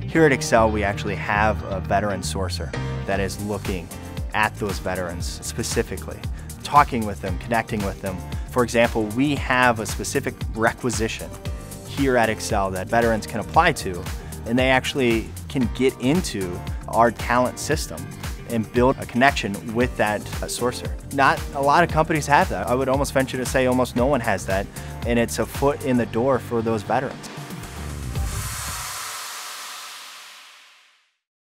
Here at Excel, we actually have a veteran sourcer that is looking at those veterans specifically, talking with them, connecting with them. For example, we have a specific requisition here at Excel that veterans can apply to, and they actually can get into our talent system and build a connection with that sourcer. Not a lot of companies have that. I would almost venture to say almost no one has that, and it's a foot in the door for those veterans.